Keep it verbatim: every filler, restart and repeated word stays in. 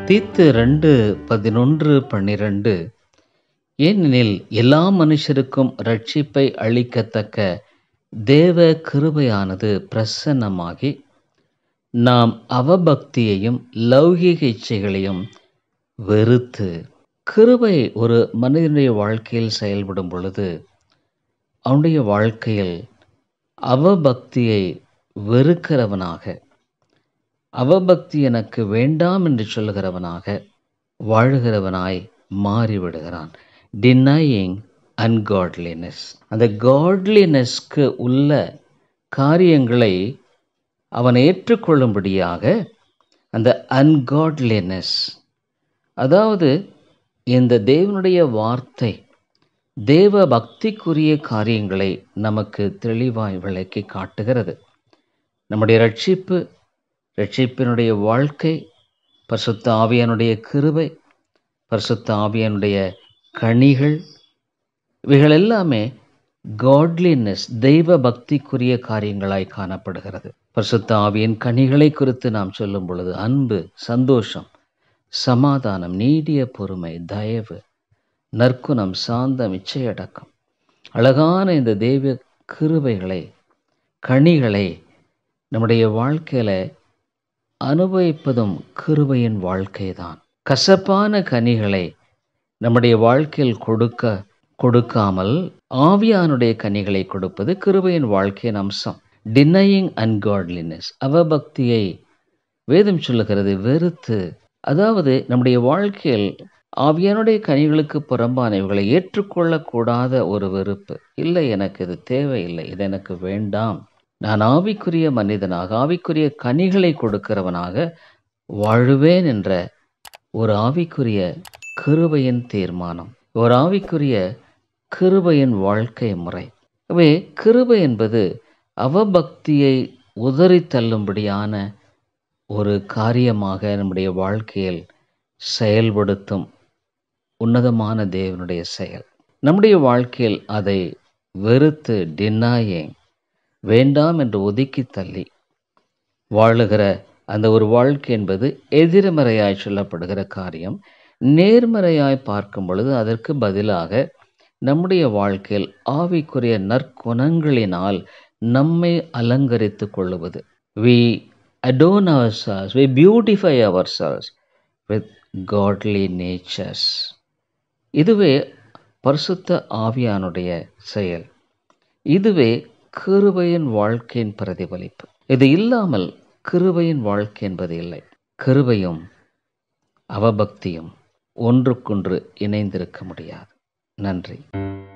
தீத்து ரெண்டு பதினொன்று பன்னிரண்டு ஏனெனில் எல்லா மனுஷருக்கும் இரட்சிப்பை அளிக்கத்தக்க தேவ கிருபையானது பிரசன்னமாகி நாம் அவபக்தியையும் லௌகீக இச்சைகளையும் வெறுத்து, கிருபை ஒரு மனிதனுடைய வாழ்க்கையில் செயல்படும் பொழுது அவனுடைய வாழ்க்கையில் அவபக்தியை வெறுக்கிறவனாக, அவபக்தி எனக்கு வேண்டாம் என்று சொல்லுகிறவனாக வாழ்கிறவனாய் மாறிவிடுகிறான். Denying ungodliness. அந்த காட்லினஸ்க்கு உள்ள காரியங்களை அவன் ஏற்றுக்கொள்ளும்படியாக அந்த அன்காட்லினஸ், அதாவது இந்த தேவனுடைய வார்த்தை தேவ பக்திக்குரிய காரியங்களை நமக்கு தெளிவாய் விளக்கி காட்டுகிறது. நம்முடைய ரட்சிப்பு, ரட்சிப்பினுடைய வாழ்க்கை, பரிசுத்த ஆவியானுடைய கிருபை, பரிசுத்த ஆவியானுடைய கனிகள், இவைகள் எல்லாமே காட்லினஸ் தெய்வ பக்திக்குரிய காரியங்களாய் காணப்படுகிறது. பரிசுத்த ஆவியின் கனிகளை குறித்து நாம் சொல்லும் பொழுது அன்பு, சந்தோஷம், சமாதானம், நீடிய பொறுமை, தயவு, நற்குணம், சாந்தம், இச்சையடக்கம், அழகான இந்த தெய்வ கிருபைகளை, கனிகளை நம்முடைய வாழ்க்கையில் அனுபவிப்பதும் கிருபையின் வாழ்க்கை தான். கசப்பான கனிகளை நம்முடைய வாழ்க்கையில் கொடுக்க கொடுக்காமல் ஆவியானுடைய கனிகளை கொடுப்பது கிருபையின் வாழ்க்கையின் அம்சம். டினையிங் அன்காட்லினஸ், அவபக்தியை வேதம் சொல்லுகிறது வெறுத்து, அதாவது நம்முடைய வாழ்க்கையில் ஆவியானுடைய கனிகளுக்கு புறம்பானவைகளை ஏற்றுக்கொள்ளக்கூடாத ஒரு வெறுப்பு. இல்லை, எனக்கு இது தேவையில்லை, இது எனக்கு வேண்டாம், நான் ஆவிக்குரிய மனிதனாக ஆவிக்குரிய கனிகளை கொடுக்கிறவனாக வாழுவேன் என்ற ஒரு ஆவிக்குரிய கிருபையின் தீர்மானம், ஒரு ஆவிக்குரிய கிருபையின் வாழ்க்கை முறை. எனவே கிருபை என்பது அவபக்தியை உதறி தள்ளும்படியான ஒரு காரியமாக நம்முடைய வாழ்க்கையில் செயல்படுத்தும் உன்னதமான தேவனுடைய செயல். நம்முடைய வாழ்க்கையில் அதை வெறுத்து, டினாயிங், வேண்டாம் என்று ஒதுக்கி தள்ளி வாழுகிற அந்த ஒரு வாழ்க்கை என்பது எதிர்மறையாய் சொல்லப்படுகிற காரியம். நேர்மறையாய் பார்க்கும் பொழுது அதற்கு பதிலாக நம்முடைய வாழ்க்கையில் ஆவிக்குரிய நற்குணங்களினால் நம்மை அலங்கரித்து கொள்ளுவது. We adorn ourselves, we beautify ourselves with godly natures. இதுவே பரிசுத்த ஆவியானுடைய செயல். இதுவே கிருபையின் வாழ்க்கையின் பிரதிபலிப்பு. இது இல்லாமல் கிருபையின் வாழ்க்கை என்பது இல்லை. கிருபையும் அவபக்தியும் ஒன்றுக்கொன்று இணைந்திருக்க முடியாது. நன்றி.